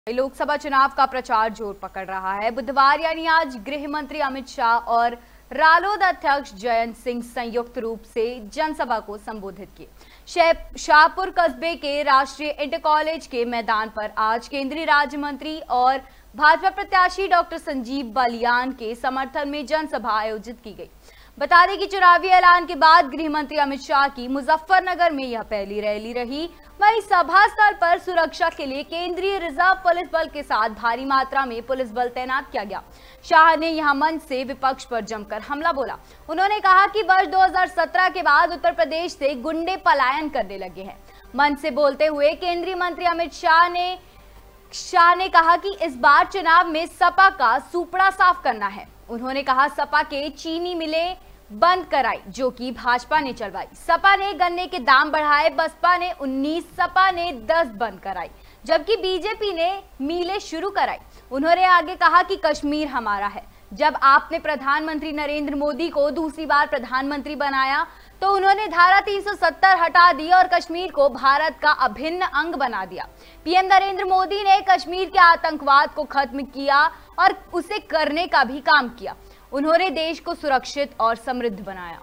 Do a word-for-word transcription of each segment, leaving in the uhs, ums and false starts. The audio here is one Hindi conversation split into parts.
लोकसभा चुनाव का प्रचार जोर पकड़ रहा है। बुधवार यानी आज गृह मंत्री अमित शाह और रालोद अध्यक्ष जयंत सिंह संयुक्त रूप से जनसभा को संबोधित किए। शाहपुर कस्बे के राष्ट्रीय इंटर कॉलेज के मैदान पर आज केंद्रीय राज्य मंत्री और भाजपा प्रत्याशी डॉक्टर संजीव बालियान के समर्थन में जनसभा आयोजित की गई। बता दें कि चुनावी ऐलान के बाद गृह मंत्री अमित शाह की मुजफ्फरनगर में यह पहली रैली रही। वहीं सभा स्थल पर सुरक्षा के लिए केंद्रीय रिजर्व पुलिस बल के साथ भारी मात्रा में पुलिस बल तैनात किया गया। शाह ने यहां मंच से विपक्ष पर जमकर हमला बोला। उन्होंने कहा कि वर्ष दो हज़ार सत्रह के बाद उत्तर प्रदेश से गुंडे पलायन करने लगे हैं। मंच से बोलते हुए केंद्रीय मंत्री अमित शाह ने शाह ने कहा कि इस बार चुनाव में सपा का सुपड़ा साफ करना है। उन्होंने कहा सपा के चीनी मिलें बंद कराई जो कि भाजपा ने चलवाई। सपा ने गन्ने के दाम बढ़ाए, बसपा ने उन्नीस, सपा ने दस बंद कराई, जबकि बीजेपी ने मिलें शुरू कराई। उन्होंने आगे कहा कि कश्मीर हमारा है। जब आपने प्रधानमंत्री नरेंद्र मोदी को दूसरी बार प्रधानमंत्री बनाया तो उन्होंने धारा तीन सौ सत्तर हटा दी और कश्मीर को भारत का अभिन्न अंग बना दिया। पीएम नरेंद्र मोदी ने कश्मीर के आतंकवाद को खत्म किया और उसे करने का भी काम किया। उन्होंने देश को सुरक्षित और समृद्ध बनाया।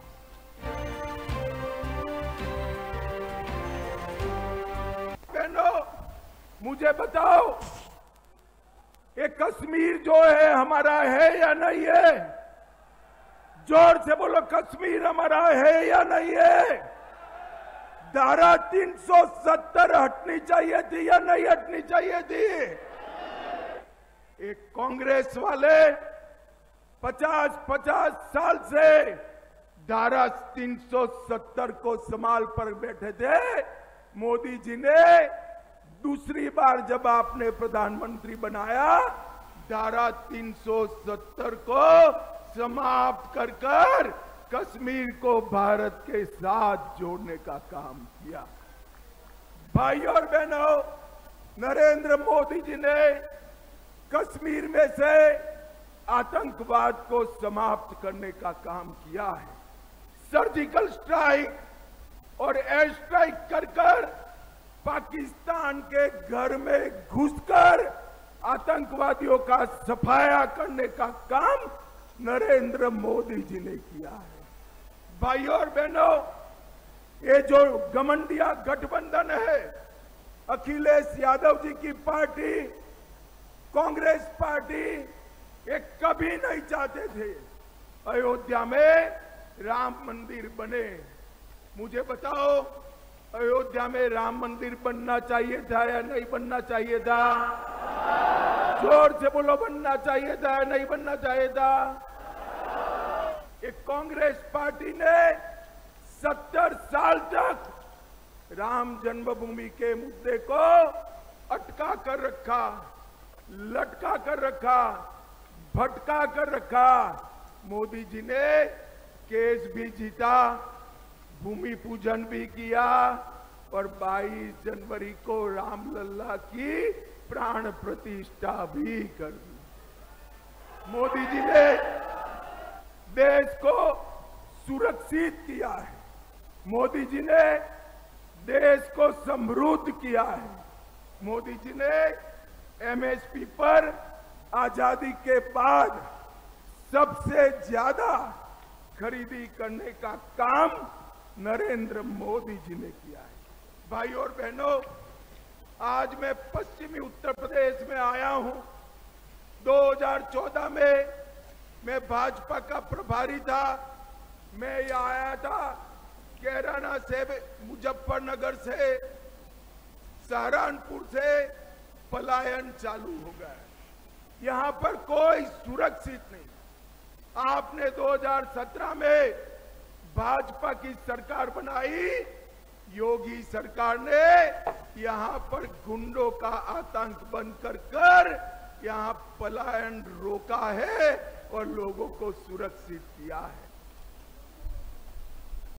बहनों, मुझे बताओ, ये कश्मीर जो है हमारा है या नहीं है? जोर से बोलो, कश्मीर हमारा है या नहीं है? धारा तीन सौ सत्तर हटनी चाहिए थी या नहीं हटनी चाहिए थी? एक कांग्रेस वाले पचास पचास साल से धारा तीन सौ सत्तर को संभाल पर बैठे थे। मोदी जी ने दूसरी बार जब आपने प्रधानमंत्री बनाया, धारा तीन सौ सत्तर को समाप्त कर कर कश्मीर को भारत के साथ जोड़ने का काम किया। भाई और बहनों, नरेंद्र मोदी जी ने कश्मीर में से आतंकवाद को समाप्त करने का काम किया है। सर्जिकल स्ट्राइक और एयर स्ट्राइक कर कर पाकिस्तान के घर में घुसकर आतंकवादियों का सफाया करने का काम नरेंद्र मोदी जी ने किया है। भाइयों और बहनों, ये जो गठबंधन गठबंधन है, अखिलेश यादव जी की पार्टी, कांग्रेस पार्टी, ये कभी नहीं चाहते थे अयोध्या में राम मंदिर बने। मुझे बताओ, अयोध्या में राम मंदिर बनना चाहिए था या नहीं बनना चाहिए था? जोर से बोलो, बनना चाहिए था या नहीं बनना चाहिए था? एक कांग्रेस पार्टी ने सत्तर साल तक राम जन्मभूमि के मुद्दे को अटका कर रखा, लटका कर रखा, भटका कर रखा। मोदी जी ने केस भी जीता, भूमि पूजन भी किया और बाईस जनवरी को रामलला की प्राण प्रतिष्ठा भी कर दी। मोदी जी ने देश को सुरक्षित किया है। मोदी जी ने देश को समृद्ध किया है। मोदी जी ने एमएसपी पर आजादी के बाद सबसे ज्यादा खरीदी करने का काम नरेंद्र मोदी जी ने किया है। भाई और बहनों, आज मैं पश्चिमी उत्तर प्रदेश में आया हूं। दो हज़ार चौदह में मैं भाजपा का प्रभारी था। मैं यहाँ आया था, कैराना से, मुजफ्फरनगर से, सहारनपुर से पलायन चालू हो गया। यहां पर कोई सुरक्षित नहीं। आपने दो हज़ार सत्रह में भाजपा की सरकार बनाई, योगी सरकार ने यहां पर गुंडों का आतंक बंद कर कर यहां पलायन रोका है और लोगों को सुरक्षित किया है।